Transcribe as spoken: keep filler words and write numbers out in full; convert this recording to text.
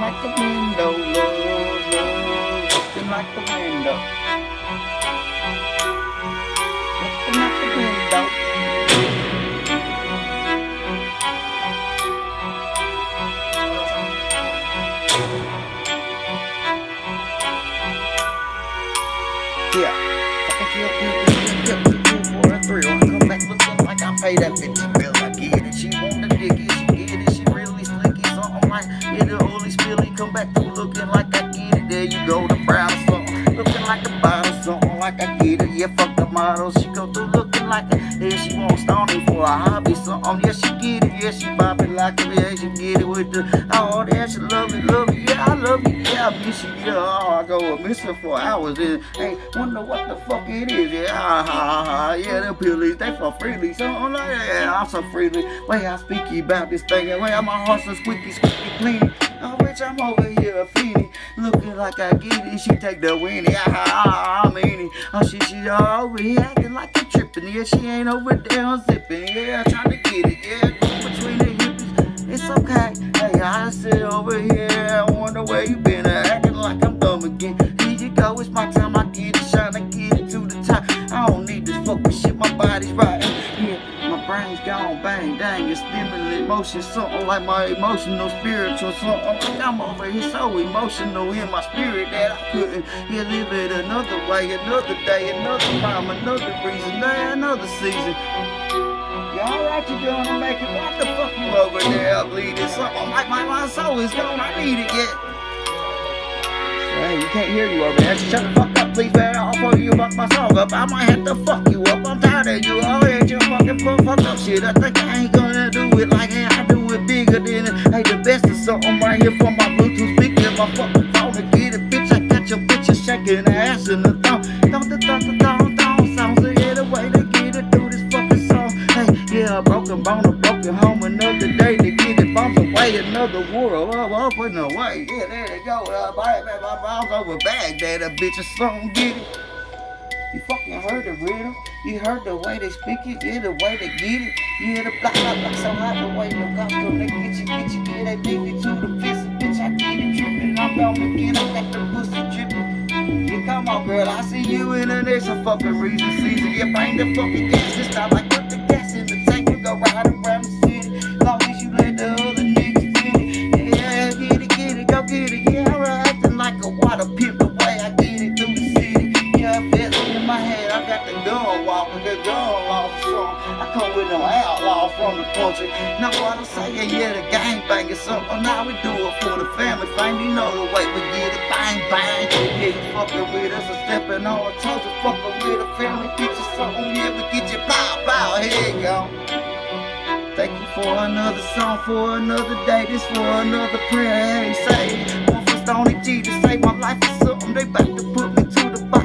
like the window, love, love, looking like the window, looking like the window. Yeah, fucking kill, kill, kill, kill, kill, kill for a thrill. I come back looking like I paid that bitch a bill. I get it, she want the dick it, she get it, she really slicky, something like it, the holy spilly. Come back through looking like I get it. There you go, the brown something, looking like a bottle, something like I get it. Yeah, fuck the model, she go through looking like it. Yeah, she want Stoney for a hobby, something. Yeah, she get it, yeah, she bop it like it, yeah, she get it with the oh, yeah, she love it, love it, yeah, I love you, yeah, I miss you, yeah, oh, I go missing for hours, and hey, wonder what the fuck it is, yeah, ha ha ha, yeah, them pillies, they for freely, something like that, yeah, I'm so freely, way I speak about this thing, and way my heart so squeaky, squeaky clean. Oh, bitch, I'm over here feeding, looking like I get it. She take the weenie, ah, ah, I mean it. Oh, she, she all over here acting like I'm tripping. Yeah, she ain't over there unzipping. Yeah, trying to get it. Yeah, go between the hippies. It's okay. Hey, I sit over here. I wonder where you been. Acting like I'm dumb again. Here you go, it's my time. I get it, trying to get it to the top. I don't need this fucking shit. My body's right. Yeah. My brain's gone, bang, dang, it's stimulant motion, something like my emotional, spiritual, something. I'm over here so emotional in my spirit that I couldn't yeah, live it another way, another day, another time, another reason, day, another season. Yeah, alright, you gonna make it. What the fuck you over there? I bleeding something like my, my soul is gone, I need it, yeah. Hey, you can't hear you over there. Shut the fuck up, please, man. I'll fuck you fuck my song up. I might have to fuck you up. I'm tired of you. Oh, yeah, you fucking fuck, fuck up shit. I think I ain't gonna do it like hey, I do it bigger than it. Hey, the best of something right here from my Bluetooth speaker. My fucking phone to get it, bitch. I got your bitches shaking her ass in the thong. Don't, don't, don't, don't, don't, sounds so yeah, the way to get it through this fucking song. Hey, yeah, a broken bone, a broken home, another day to get it bombs away, another world up, up and away. Yeah, there they go. Uh, my, my, my bombs over Baghdad, a bitch or something, get it. You fucking heard the rhythm, you heard the way they speak it, yeah, the way they get it. You hear the block, block, block so hot, the way the costume, they get you, get you, yeah, they leave you to the fist, bitch, I get it tripping, I'm gonna get, I got the pussy dripping. Yeah, come on, girl, I see you in the next a fucking reason season. Yeah, bring the fucking gas, this time I put the gas in the tank, we go ride around the city, long as you let the other niggas get it. Yeah, get it, get it, go get it, yeah, I'm acting like a water pimp the way I get it through the city. Yeah, I feel it in my head, I got the gun walking, the gun law song. I come with no outlaw from the country. Know what I'm saying? Yeah, the gang bang is something. Now we do it for the family fame. You know the way we get it, bang bang. Yeah, you fucking with us, and stepping on our toes, and fucking with the family. Get you something, yeah, we get you blow, blow. Here you go. Thank you for another song, for another day, this for another prayer. Hey, say, one for Stoney G to save my life or something. They about to put me to the bottom.